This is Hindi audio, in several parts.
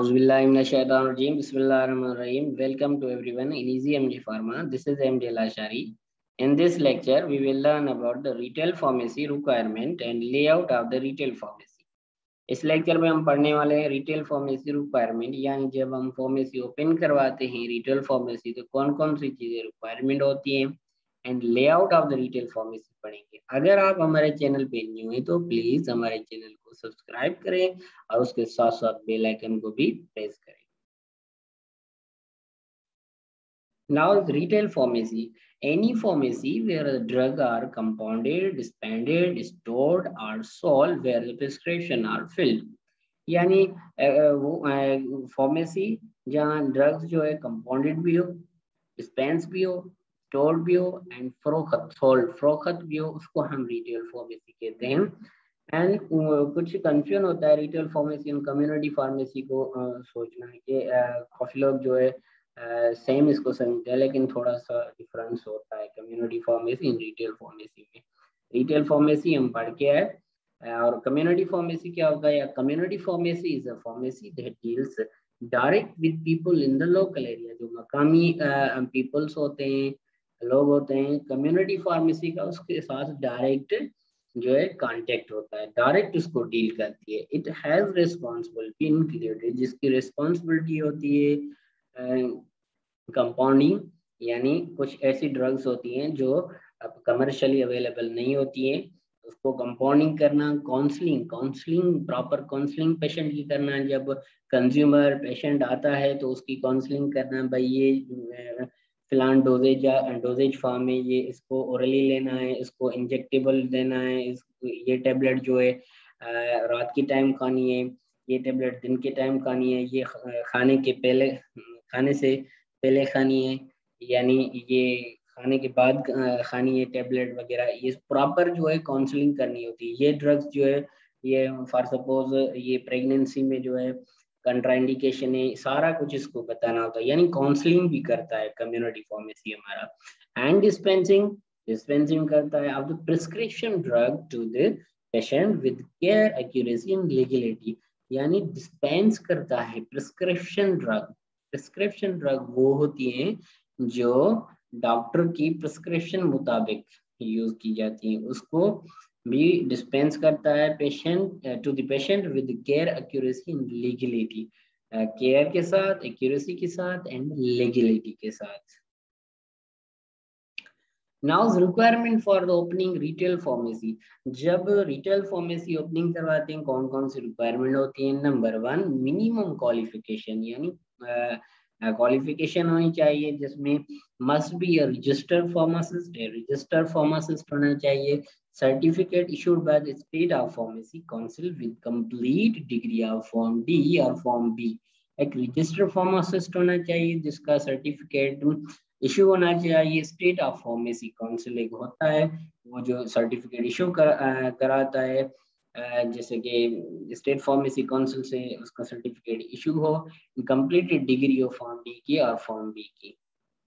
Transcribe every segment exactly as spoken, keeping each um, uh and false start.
Auzubillahiminash-shaytanir-rajim. Bismillahir-rahmanir-rahim. Welcome to everyone in Easy M D Pharma. This is M D Lashari. In this lecture, we will learn about the retail pharmacy requirement and layout of the retail pharmacy. इस लेक्चर में हम पढ़ने वाले हैं रिटेल फार्मेसी रिक्वायरमेंट, यानी जब हम फार्मेसी ओपन करवाते हैं रिटेल फार्मेसी तो कौन कौन सी चीजें रिक्वायरमेंट होती हैं, and layout of the retail pharmacy पढ़ेंगे। अगर आप हमारे चैनल पे न्यू हैं तो प्लीज हमारे चैनल को सब्सक्राइब करें और उसके साथ साथ बेल आइकन को भी प्रेस करें। Now, retail pharmacy, any pharmacy where the drug are compounded, dispensed, stored or sold where the prescription are filled. यानी वो फार्मेसी जहाँ ड्रग्स जो है कंपाउंडेड भी हो, डिस्पेंस भी हो, स्टोर भी हो एंड फरोख्त सोल्ड फरोख्त भी हो, उसको हम रिटेल फार्मेसी कहते हैं। एंड uh, कुछ कंफ्यूजन होता है रिटेल फार्मेसी और कम्युनिटी फार्मेसी को uh, सोचना है कि काफ़ी लोग जो है सेम uh, इसको समझते हैं, लेकिन थोड़ा सा डिफरेंस होता है community pharmacy and retail pharmacy में। रिटेल फार्मेसी हम पढ़ के आए, और कम्युनिटी फार्मेसी क्या होता है? Community pharmacy is a pharmacy that deals direct with people in the local area. जो मकामी पीपल्स uh, होते हैं, लोग होते हैं, कम्युनिटी फार्मेसी का उसके साथ डायरेक्ट जो है कांटेक्ट होता है, डायरेक्ट उसको डील करती है। इट हैज रिस्पॉन्सिबिलिटी इंक्लूडेड, जिसकी रिस्पॉन्सिबिलिटी होती है कंपाउंडिंग, uh, यानी कुछ ऐसी ड्रग्स होती हैं जो अब कमर्शियली अवेलेबल नहीं होती हैं, उसको कंपाउंडिंग करना, counselling counselling proper counselling patient की करना। जब कंज्यूमर पेशेंट आता है तो उसकी काउंसलिंग करना, भाई ये फिलान डोजेज डोजेज फॉर्म में ये इसको ओरली लेना है, इसको इंजेक्टेबल देना है, इसको ये टेबलेट जो है रात की टाइम खानी है, ये टेबलेट दिन के टाइम खानी है, ये खाने के पहले खाने से पहले खानी है, यानी ये खाने के बाद खानी है टेबलेट वगैरह। ये प्रॉपर जो है काउंसलिंग करनी होती है। ये ड्रग्स जो है ये फॉर सपोज ये प्रेगनेंसी में जो है कंट्राइंडिकेशन है, सारा कुछ इसको बताना होता है, यानी काउंसलिंग भी करता है कम्युनिटी फार्मेसी हमारा। एंड डिस्पेंसिंग डिस्पेंसिंग करता है of the prescription drug to the patient with care, accuracy and legality, यानी डिस्पेंस करता है प्रिस्क्रिप्शन ड्रग। प्रिस्क्रिप्शन ड्रग वो होती है जो डॉक्टर की प्रिस्क्रिप्शन मुताबिक यूज की जाती है, उसको भी डिस्पेंस करता है patient to the patient with care, accuracy and legality, care के साथ, एक्यूरेसी के साथ एंड लीगलिटी के साथ। Now requirement for the opening retail pharmacy, जब रिटेल फार्मेसी ओपनिंग करवाते हैं कौन कौन सी रिक्वायरमेंट होती है? नंबर वन, मिनिमम क्वालिफिकेशन, यानी क्वालिफिकेशन uh, होनी चाहिए जिसमें must be a registered pharmacist, registered pharmacist होना चाहिए, certificate issued by the state of pharmacy council with complete degree of pharm D और फॉर्म बी। एक रजिस्टर्ड फार्मासिस्ट होना चाहिए जिसका सर्टिफिकेट इशू होना चाहिए, स्टेट ऑफ फार्मेसी काउंसिल एक होता है वो जो सर्टिफिकेट इशू कर, आ, कराता है, जैसे कि स्टेट फार्मेसी काउंसिल से उसका सर्टिफिकेट इशू हो, कंप्लीटेड डिग्री हो फॉर्म डी की और फॉर्म बी की।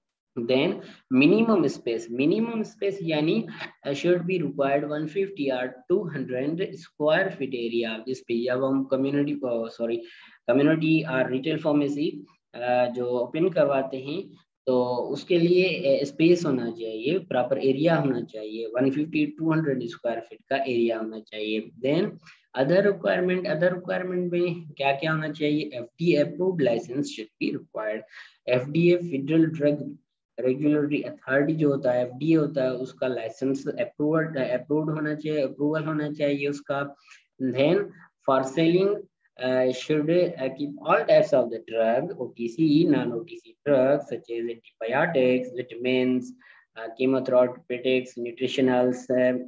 Then minimum space, minimum space यानी should be required one fifty or two hundred square feet area, जिस पे जब हम कम्युनिटी सॉरी कम्युनिटी और रिटेल फार्मेसी जो ओपन करवाते हैं तो उसके लिए स्पेस होना चाहिए, प्रॉपर एरिया होना चाहिए, one fifty two hundred square feet का एरिया होना चाहिए। Then other requirement, other requirement में क्या क्या होना चाहिए? FDA approved license should be required. FDA federal drug regulatory authority जो होता है, एफडीए होता है, उसका लाइसेंस अप्रूव्ड अप्रूव्ड होना चाहिए, अप्रूवल होना चाहिए उसका। Then for selling Uh, should uh, keep all types of the drug, O T C, non-O T C drugs such as antibiotics, vitamins, uh, chemotherapeutics, nutritionals,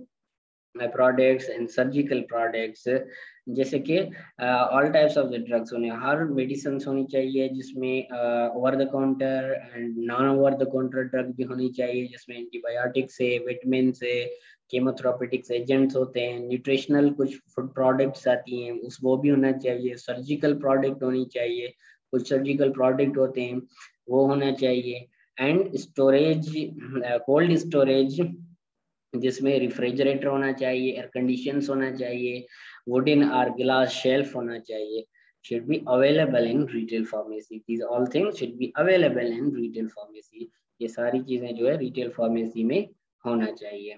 uh, products and surgical products, जैसे कि all types of the drugs होने, हर मेडिसिन होनी चाहिए जिसमें over the counter and non over the counter drug भी होनी चाहिए, जिसमें एंटीबायोटिक्स है, विटामिन है, केमोथेरापेटिक्स एजेंट्स होते हैं, न्यूट्रिशनल कुछ फूड प्रोडक्ट्स आती हैं उस वो भी होना चाहिए, सर्जिकल प्रोडक्ट होनी चाहिए, कुछ सर्जिकल प्रोडक्ट होते हैं वो होना चाहिए। एंड स्टोरेज, कोल्ड स्टोरेज जिसमें रेफ्रिजरेटर होना चाहिए, एयर कंडीशन होना चाहिए, वुडन और ग्लास शेल्फ होना चाहिए। should be available in retail pharmacy. These all things should be available in retail pharmacy. ये सारी चीजें जो है retail pharmacy में होना चाहिए.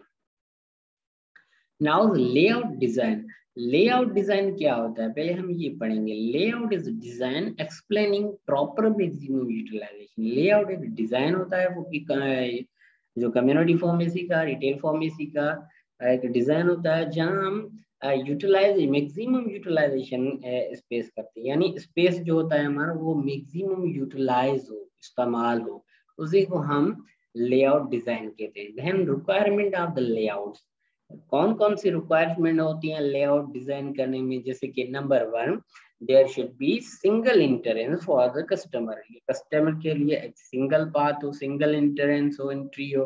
Now layout design. Layout design क्या होता है, पहले हम ये पढ़ेंगे. Layout is design explaining proper maximum utilization. Layout एक design होता है वो कि जो कम्युनिटी फार्मेसी का, रिटेल फार्मेसी का एक डिजाइन होता है जहां हम यूटिलाइज मैक्सिमम यूटिलाइजेशन स्पेस करते हैं. यानी स्पेस जो होता है हमारा वो मैक्सिमम यूटिलाइज हो, इस्तेमाल हो, उसी को हम लेआउट डिजाइन कहते हैं. Then requirement of the layouts. कौन कौन सी रिक्वायरमेंट होती है लेआउट डिजाइन करने में, जैसे कि number one, there should be single entrance for the customer. Customer के लिए एक सिंगल पाथ हो, सिंगल एंट्रेंस हो, एंट्री हो.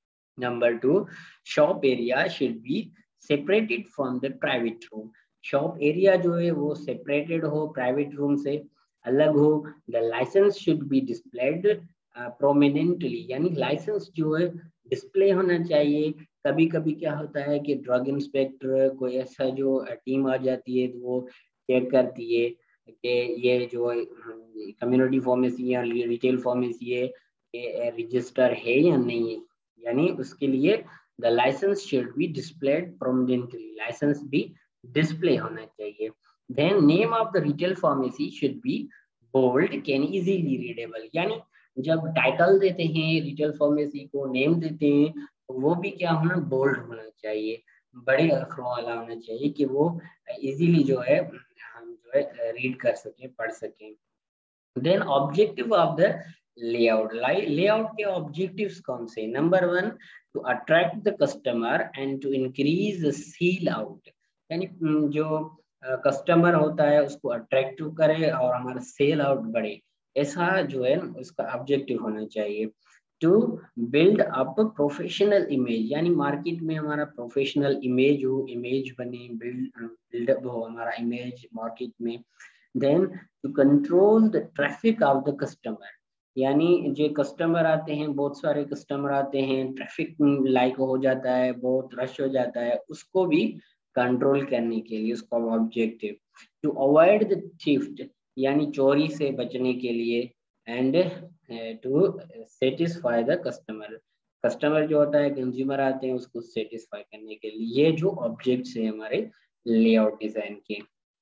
Number two, shop area should be separated from the private room. Shop area जो है वो सेपरेटेड हो, प्राइवेट रूम से अलग हो. The license should be displayed prominently. यानी लाइसेंस जो है डिस्प्ले होना चाहिए. कभी कभी क्या होता है कि ड्रग इंस्पेक्टर कोई ऐसा जो टीम आ जाती है तो वो चेक करती है कि ये जो कम्युनिटी फार्मेसी या रिटेल फार्मेसी है ये रजिस्टर है या नहीं है. यानी उसके लिए the license should be displayed prominently. License भी डिस्प्ले होना चाहिए. Then name of the retail pharmacy should be bold can easily readable. यानी जब टाइटल देते हैं रिटेल फार्मेसी को, नेम देते हैं, तो वो भी क्या होना, बोल्ड होना चाहिए, बड़े अक्षरों वाला होना चाहिए कि वो इजीली जो है हम जो है रीड कर सकें, पढ़ सकें. Then objective of the layout. Layout के ऑब्जेक्टिव्स कौन से? Number one, to attract the customer and to increase the sale out. यानी जो कस्टमर uh, होता है उसको अट्रैक्टिव करे और हमारा सेल आउट बढ़े, ऐसा जो है उसका ऑब्जेक्टिव होना चाहिए. To build up professional image. यानी मार्केट में हमारा प्रोफेशनल इमेज हो, इमेज बने, बिल्ड बिल्डअप हो हमारा इमेज मार्केट में. Then to control the traffic of the customer. यानी जो कस्टमर आते हैं, बहुत सारे कस्टमर आते हैं, ट्रैफिक लाइक हो जाता है, बहुत रश हो जाता है, उसको भी कंट्रोल करने के लिए उसका objective. To avoid the theft. यानी चोरी से बचने के लिए. And to satisfy the customer. Customer जो होता है, कंज्यूमर आते हैं, उसको सेटिस्फाई करने के लिए. ये जो ऑब्जेक्ट्स है हमारे लेआउट डिजाइन के.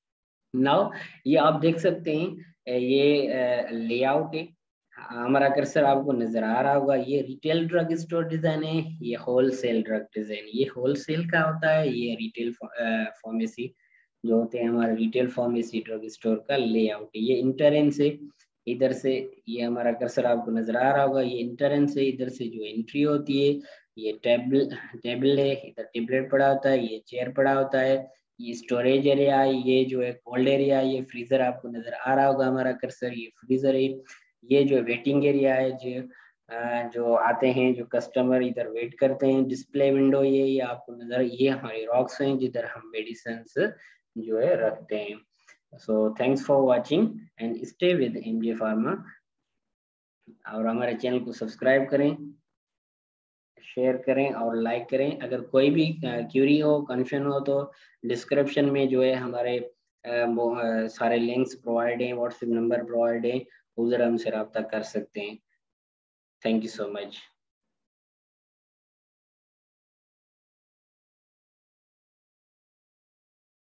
नाउ ये आप देख सकते हैं, ये लेआउट है. हमारा कर्सर आपको नजर आ रहा होगा. ये रिटेल ड्रग स्टोर डिजाइन है, ये होलसेल ड्रग डिजाइन. ये होलसेल का होता है, ये रिटेल फार्मेसी जो होते हैं हमारा रिटेल फार्मेसी ड्रग स्टोर का लेआउट है. ये इंटरेंस है. इधर से ये हमारा कर्सर आपको नजर आ रहा होगा, ये इंटरेंस है. इधर से जो एंट्री होती है, ये टेबल टेबल है, इधर टेबलेट पड़ा होता है, ये चेयर पड़ा होता है. ये स्टोरेज एरिया, ये जो है कोल्ड एरिया, ये फ्रीजर आपको नजर आ रहा होगा हमारा कर्सर, ये फ्रीजर है. ये जो वेटिंग एरिया है, जो जो आते हैं जो कस्टमर इधर वेट करते हैं. डिस्प्ले विंडो ये ये आपको नजर, ये हमारे रॉक्स हैं जिधर हम मेडिसिन जो है रखते हैं. So thanks for watching and stay with MJ pharma. और हमारे चैनल को सब्सक्राइब करें, शेयर करें और लाइक करें. अगर कोई भी क्यूरी हो, कंफ्यूजन हो, तो डिस्क्रिप्शन में जो है हमारे आ, सारे लिंक्स प्रोवाइड हैं, व्हाट्सएप नंबर प्रोवाइड है, उधर हमसे रब्ता कर सकते हैं. Thank you so much.